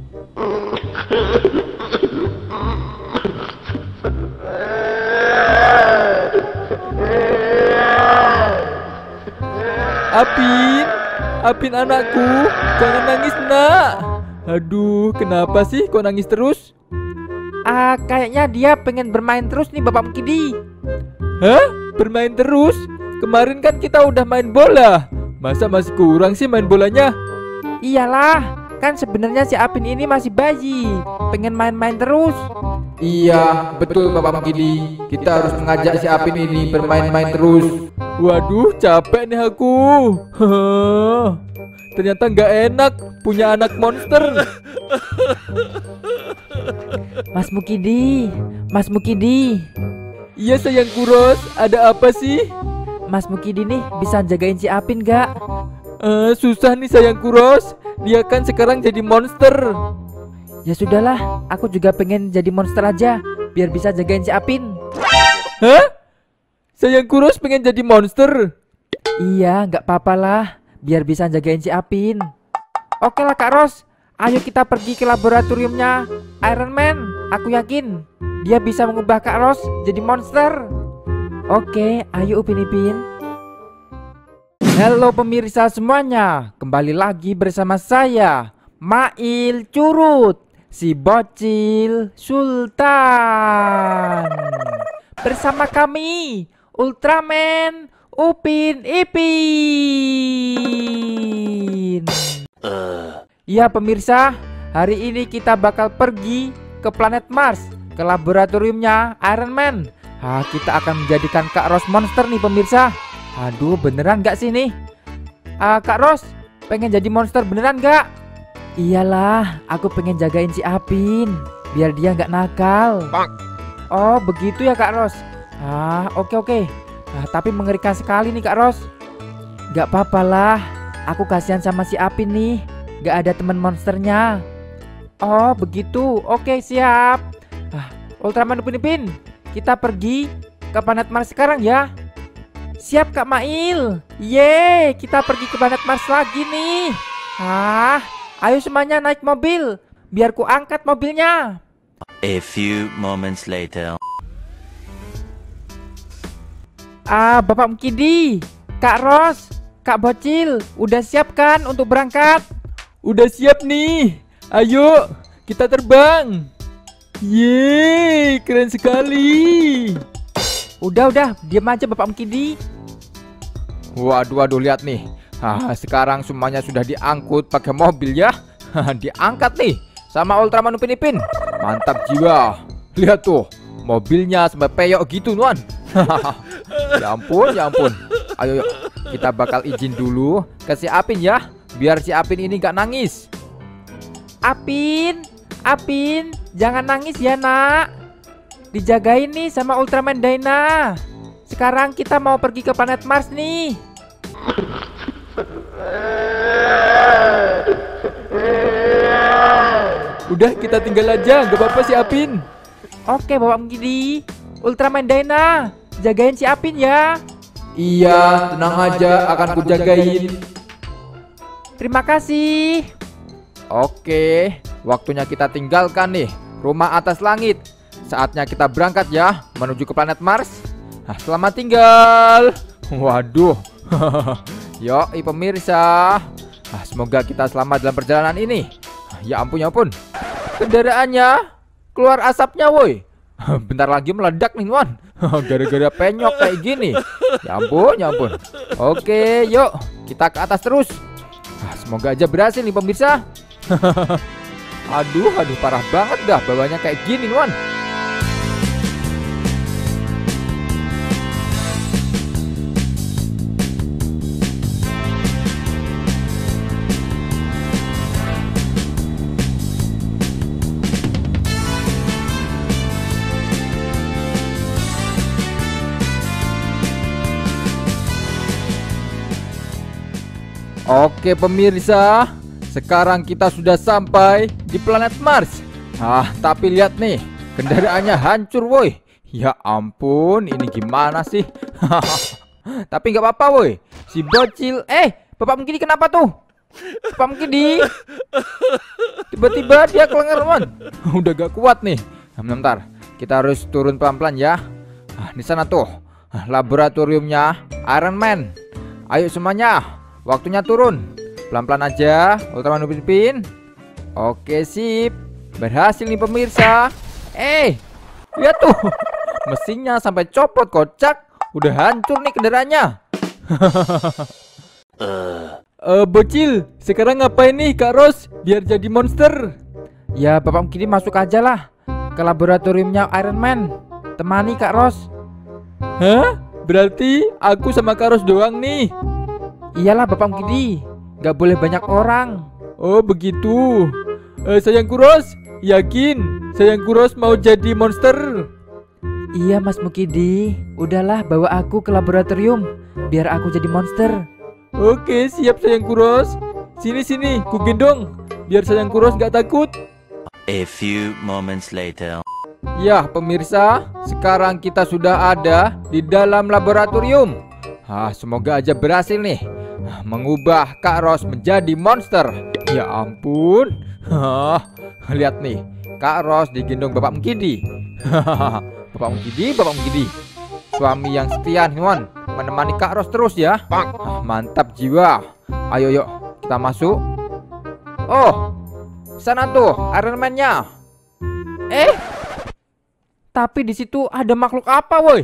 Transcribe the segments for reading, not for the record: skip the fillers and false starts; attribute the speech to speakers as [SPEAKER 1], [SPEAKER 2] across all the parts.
[SPEAKER 1] Apin, Apin anakku, jangan nangis nak. Aduh, kenapa sih kok nangis terus?
[SPEAKER 2] Kayaknya dia pengen bermain terus nih Bapak Mukidi.
[SPEAKER 1] Hah? Bermain terus? Kemarin kan kita udah main bola. Masa masih kurang sih main bolanya?
[SPEAKER 2] Iyalah, kan sebenarnya si Apin ini masih bayi, pengen main-main terus.
[SPEAKER 3] Iya, betul Bapak Mukidi. Kita harus mengajak si Apin ini bermain-main terus.
[SPEAKER 1] Waduh, capek nih aku. Ternyata nggak enak punya anak monster.
[SPEAKER 2] Mas Mukidi.
[SPEAKER 1] Iya sayangku Ros, ada apa sih?
[SPEAKER 2] Mas Mukidi nih bisa jagain si Apin gak?
[SPEAKER 1] Susah nih sayangku Ros. Dia kan sekarang jadi monster.
[SPEAKER 2] Ya sudahlah, aku juga pengen jadi monster aja, biar bisa jagain si Apin.
[SPEAKER 1] Hah? Sayangku Ros pengen jadi monster?
[SPEAKER 2] Iya, gak apa-apa lah, biar bisa jagain si Apin. Oke lah Kak Ros, ayo kita pergi ke laboratoriumnya Iron Man. Aku yakin dia bisa mengubah Kak Ros jadi monster. Oke, ayo Upin Ipin. Halo pemirsa semuanya, kembali lagi bersama saya Mail Curut, si bocil Sultan. Bersama kami Ultraman Upin Ipin. Ya pemirsa, hari ini kita bakal pergi ke planet Mars, ke laboratoriumnya Iron Man. Kita akan menjadikan Kak Ros monster nih pemirsa. Aduh, beneran gak sih nih? Kak Ros, pengen jadi monster beneran gak? Iyalah, aku pengen jagain si Apin, biar dia gak nakal. Oh, begitu ya Kak Ros. Oke. Tapi mengerikan sekali nih Kak Ros. Gak apa-apa lah, aku kasihan sama si Apin nih, gak ada teman monsternya. Oh, begitu. Oke, siap. Ultraman Upin Ipin, kita pergi ke planet Mars sekarang ya. Siap Kak Mail. Yeay, kita pergi ke planet Mars lagi nih. Ayo semuanya naik mobil, biar ku angkat mobilnya.
[SPEAKER 4] A few moments later.
[SPEAKER 2] Bapak Mukidi, Kak Ros, Kak Bocil, udah siap kan untuk berangkat?
[SPEAKER 1] Udah siap nih. Ayo, kita terbang. Yeay, keren sekali.
[SPEAKER 2] Udah, diam aja Bapak Mukidi.
[SPEAKER 3] Waduh, lihat nih. Sekarang semuanya sudah diangkut pakai mobil ya. Diangkat nih sama Ultraman Upin Ipin. Mantap jiwa. Lihat tuh, mobilnya sampai peyok gitu nuan. Ya ampun. Ayo, kita bakal izin dulu ke si Apin ya, biar si Apin ini gak nangis.
[SPEAKER 2] Apin, jangan nangis ya nak. Dijagain nih sama Ultraman Dyna. Sekarang kita mau pergi ke planet Mars nih.
[SPEAKER 1] Udah, kita tinggal aja, gak apa-apa si Apin.
[SPEAKER 2] Oke Bapak Mukidi. Ultraman Dyna, jagain si Apin ya.
[SPEAKER 3] Iya, tenang aja, akan kujagain.
[SPEAKER 2] Terima kasih.
[SPEAKER 3] Oke, waktunya kita tinggalkan nih rumah atas langit. Saatnya kita berangkat ya, menuju ke planet Mars. Selamat tinggal. Waduh. Yuk pemirsa, semoga kita selamat dalam perjalanan ini. Ya ampun. Kendaraannya keluar asapnya woi. Bentar lagi meledak nih Wan. Gara-gara penyok kayak gini. Ya ampun. Oke, yuk kita ke atas terus. Semoga aja berhasil nih pemirsa. Aduh, parah banget dah bawahnya kayak gini Wan. Oke pemirsa, sekarang kita sudah sampai di planet Mars. Tapi lihat nih, kendaraannya hancur woi. Ya ampun, ini gimana sih? Tapi nggak apa-apa woi. Si bocil, Bapak Mukidi kenapa tuh? Bapak Mukidi, Tiba-tiba dia kelengar, Mon. Udah gak kuat nih. Bentar, kita harus turun pelan-pelan ya. Di sana tuh laboratoriumnya Iron Man. Ayo semuanya, waktunya turun. Pelan-pelan aja, Ultraman Upin Ipin. Oke, sip. Berhasil nih pemirsa. Lihat tuh. Mesinnya sampai copot, kocak. Udah hancur nih kendaraannya.
[SPEAKER 1] Bocil, sekarang ngapain nih Kak Ros biar jadi monster?
[SPEAKER 2] Ya Bapak Mukidi masuk aja lah ke laboratoriumnya Iron Man. Temani Kak Ros.
[SPEAKER 1] Hah? Berarti aku sama Kak Ros doang nih?
[SPEAKER 2] Iyalah Bapak Mukidi, gak boleh banyak orang.
[SPEAKER 1] Oh begitu. Sayangku Ros, yakin sayangku Ros mau jadi monster?
[SPEAKER 2] Iya Mas Mukidi, udahlah bawa aku ke laboratorium biar aku jadi monster.
[SPEAKER 1] Oke, siap sayangku Ros. Sini, ku gendong biar sayangku Ros gak takut.
[SPEAKER 4] A few moments later.
[SPEAKER 3] Ya pemirsa, sekarang kita sudah ada di dalam laboratorium. Semoga aja berhasil nih mengubah Kak Ros menjadi monster. Ya ampun. Lihat nih, Kak Ros digendong Bapak Mukidi. Bapak Mukidi, suami yang setia Mon, menemani Kak Ros terus ya. Mantap jiwa. Ayo yuk kita masuk. Oh, sana tuh Iron Man-nya.
[SPEAKER 2] Tapi di situ ada makhluk apa, woi?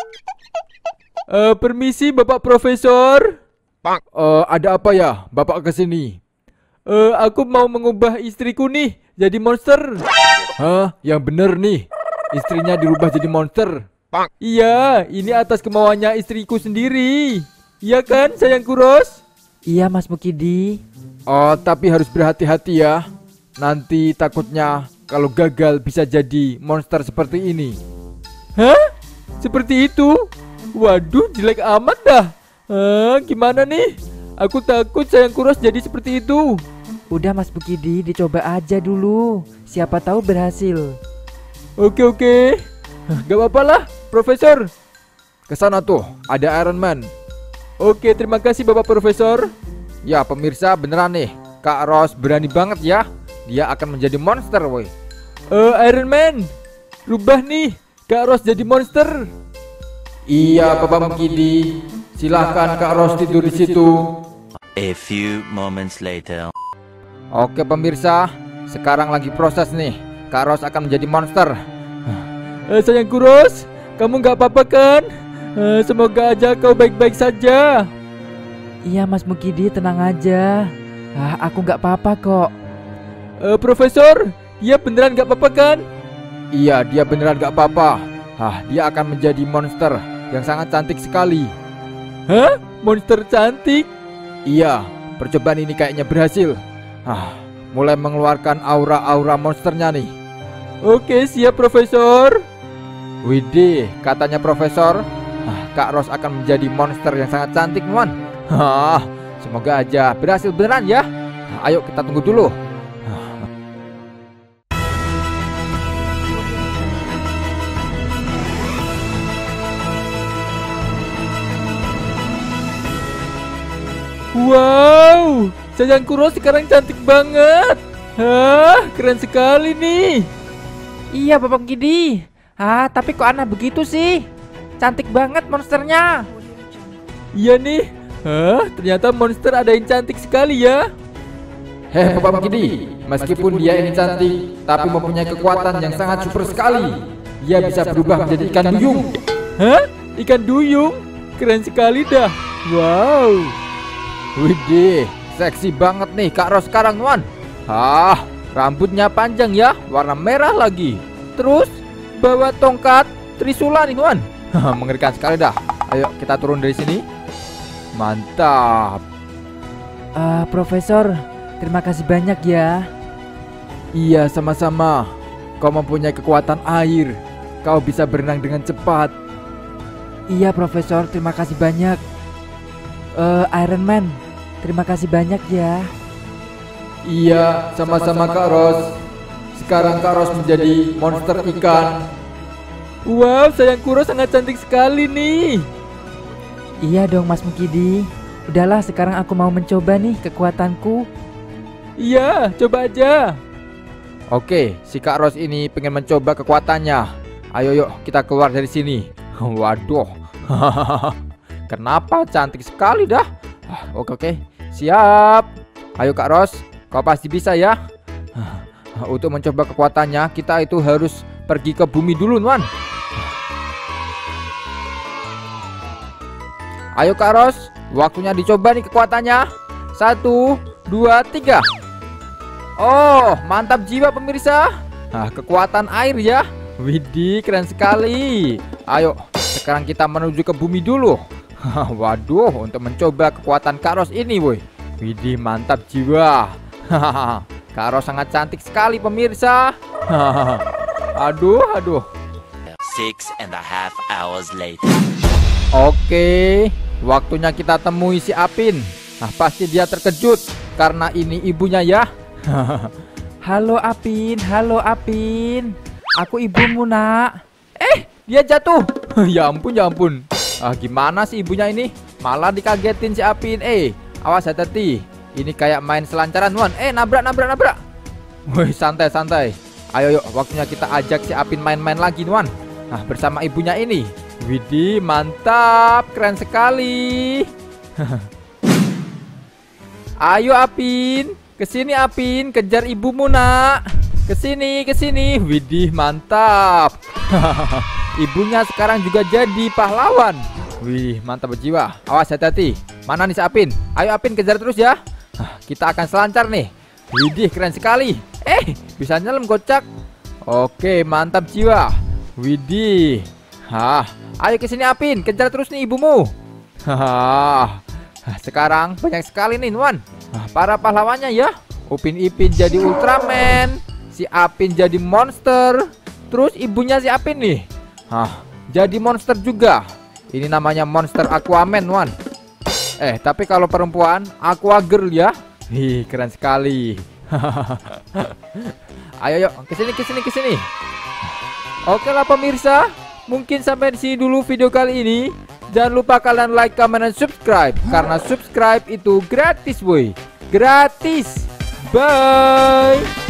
[SPEAKER 1] Permisi Bapak Profesor.
[SPEAKER 3] Ada apa ya Bapak kesini?
[SPEAKER 1] Aku mau mengubah istriku nih jadi monster.
[SPEAKER 3] Yang bener nih, istrinya dirubah jadi monster.
[SPEAKER 1] Iya, ini atas kemauannya istriku sendiri. Iya kan sayangku Ros?
[SPEAKER 2] Iya Mas Mukidi.
[SPEAKER 3] Tapi harus berhati-hati ya. Nanti takutnya kalau gagal bisa jadi monster seperti ini.
[SPEAKER 1] Hah? Seperti itu? Waduh, jelek amat dah. Gimana nih? Aku takut sayangku Ros jadi seperti itu.
[SPEAKER 2] Udah Mas Mukidi, dicoba aja dulu. Siapa tahu berhasil.
[SPEAKER 1] Oke. Gak apa-apa lah, Profesor.
[SPEAKER 3] Kesana tuh, ada Iron Man.
[SPEAKER 1] Oke, terima kasih Bapak Profesor.
[SPEAKER 3] Ya pemirsa, beneran nih, Kak Ros berani banget ya. Dia akan menjadi monster, woi.
[SPEAKER 1] Iron Man, rubah nih Kak Ros jadi monster.
[SPEAKER 3] Iya Bapak Mukidi. Silahkan Kak Ros tidur di situ.
[SPEAKER 4] A few moments later.
[SPEAKER 3] Oke pemirsa, sekarang lagi proses nih. Kak Ros akan menjadi monster.
[SPEAKER 1] Sayangku Ros, kamu gak apa-apa kan? Semoga aja kau baik-baik saja.
[SPEAKER 2] Iya Mas Mukidi, tenang aja. Aku gak apa-apa kok.
[SPEAKER 1] Profesor, dia beneran gak apa-apa kan?
[SPEAKER 3] Iya, dia beneran gak apa-apa. Dia akan menjadi monster yang sangat cantik sekali.
[SPEAKER 1] Hah? Monster cantik?
[SPEAKER 3] Iya, percobaan ini kayaknya berhasil. Mulai mengeluarkan aura-aura monsternya nih.
[SPEAKER 1] Oke, siap Profesor.
[SPEAKER 3] Widih, katanya Profesor, Kak Ros akan menjadi monster yang sangat cantik, Mon. Semoga aja berhasil beneran ya. Ayo kita tunggu dulu.
[SPEAKER 1] Wow, sayangku Ros sekarang cantik banget. Keren sekali nih.
[SPEAKER 2] Iya Bapak Mukidi. Tapi kok aneh begitu sih? Cantik banget monsternya.
[SPEAKER 1] Iya nih. Ternyata monster ada yang cantik sekali ya.
[SPEAKER 3] Bapak Mukidi, meskipun dia ini cantik, tapi mempunyai kekuatan yang sangat super sekali. Dia bisa berubah menjadi ikan duyung.
[SPEAKER 1] Ikan duyung? Keren sekali dah. Wow.
[SPEAKER 3] Widih, seksi banget nih Kak Ros sekarang, Wan. Rambutnya panjang ya, warna merah lagi. Terus bawa tongkat Trisula nih, Wan. Mengerikan sekali dah. Ayo kita turun dari sini. Mantap.
[SPEAKER 2] Profesor, terima kasih banyak ya.
[SPEAKER 3] Iya, sama-sama. Kau mempunyai kekuatan air. Kau bisa berenang dengan cepat.
[SPEAKER 2] Iya Profesor, terima kasih banyak. Iron Man, terima kasih banyak ya.
[SPEAKER 3] Iya, sama-sama Kak Ros. Sekarang Kak Ros menjadi monster ikan.
[SPEAKER 1] Wow, sayangku Ros sangat cantik sekali nih.
[SPEAKER 2] Iya dong Mas Mukidi. Udahlah, sekarang aku mau mencoba nih kekuatanku.
[SPEAKER 1] Iya, coba aja.
[SPEAKER 3] Oke, si Kak Ros ini pengen mencoba kekuatannya. Ayo yuk kita keluar dari sini. Waduh. Kenapa cantik sekali dah. Oke. Siap. Ayo Kak Ros, kau pasti bisa ya. Untuk mencoba kekuatannya kita itu harus pergi ke bumi dulu, Nuan. Ayo Kak Ros, waktunya dicoba nih kekuatannya. 1, 2, 3. Oh, mantap jiwa pemirsa. Kekuatan air ya. Widih, keren sekali. Ayo, sekarang kita menuju ke bumi dulu. Waduh, untuk mencoba kekuatan Kak Ros ini, boy. Widih, mantap jiwa. Kak Ros sangat cantik sekali pemirsa. Aduh.
[SPEAKER 4] 6.5 hours later.
[SPEAKER 3] Oke, waktunya kita temui si Apin. Pasti dia terkejut karena ini ibunya ya.
[SPEAKER 2] Halo Apin, aku ibumu nak.
[SPEAKER 3] Dia jatuh. Ya ampun. Gimana sih ibunya ini? Malah dikagetin si Apin. Awas hati-hati. Ini kayak main selancaran, Wan. Nabrak. Woi, santai. Ayo yuk, waktunya kita ajak si Apin main-main lagi, Wan. Bersama ibunya ini. Widih, mantap, keren sekali. Ayo Apin, kesini Apin, kejar ibumu nak. Kesini. Widih, mantap. Ibunya sekarang juga jadi pahlawan. Wih, mantap berjiwa. Awas hati-hati. Mana nih si Apin? Ayo Apin, kejar terus ya. Kita akan selancar nih. Widih, keren sekali. Bisa nyelam kocak. Oke, mantap jiwa. Widih. Ayo kesini Apin, kejar terus nih ibumu. Sekarang banyak sekali nih, Nuan. Para pahlawannya ya. Upin Ipin jadi Ultraman, si Apin jadi monster, terus ibunya si Apin nih jadi monster juga. Ini namanya monster Aquaman, Nuan. Tapi kalau perempuan Aqua Girl ya. Keren sekali. Ayo yuk, kesini. Oke lah pemirsa, mungkin sampai di sini dulu video kali ini. Jangan lupa kalian like, comment, dan subscribe. Karena subscribe itu gratis, boy. Gratis. Bye.